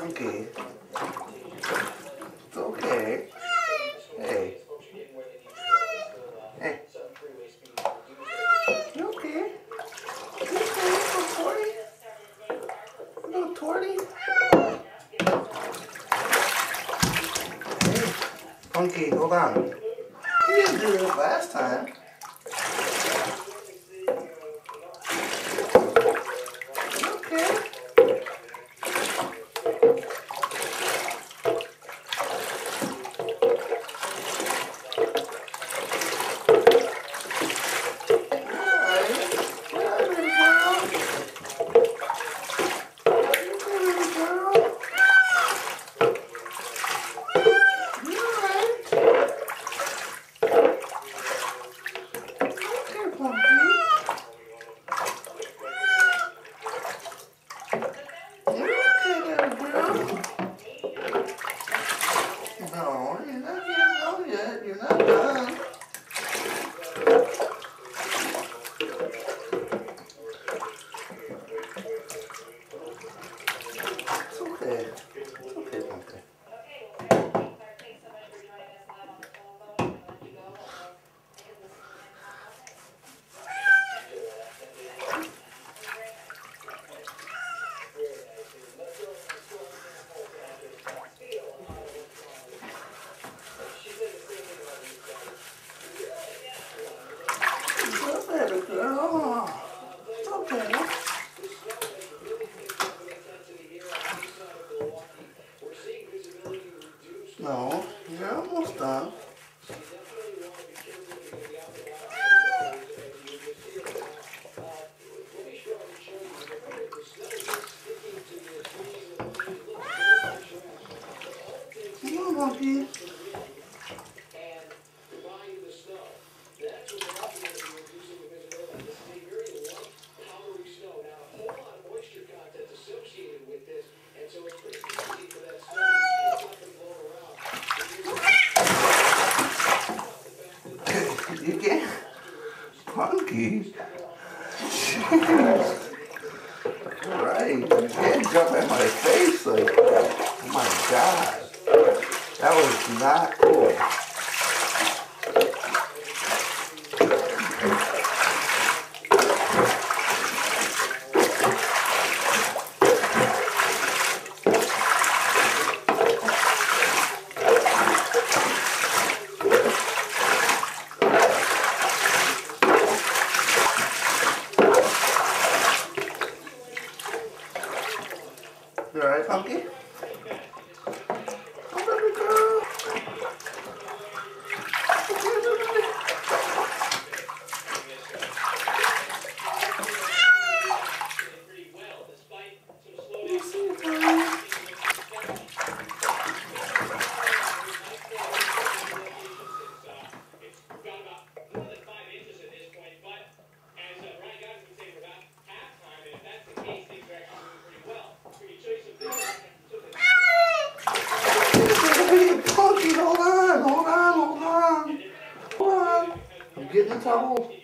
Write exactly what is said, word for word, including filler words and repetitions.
Punky. It's okay. Hey. Hey. You okay? You okay, little torty? Little torty? Hey, Punky, hold on. You didn't do this last time. Okay. No, you're not getting out yet. You're not done. It's okay. It's okay, Punky. Baby girl. It's okay. No, you're almost done. Come on, monkey. You can't, Punky. Jeez. Right, you can't jump at my face like that. Oh my God, that was not cool. You alright, Punky? Oh, baby girl. Okay, baby. You see, honey? Punky, hold on, hold on, hold on. Hold on. I'm getting in trouble.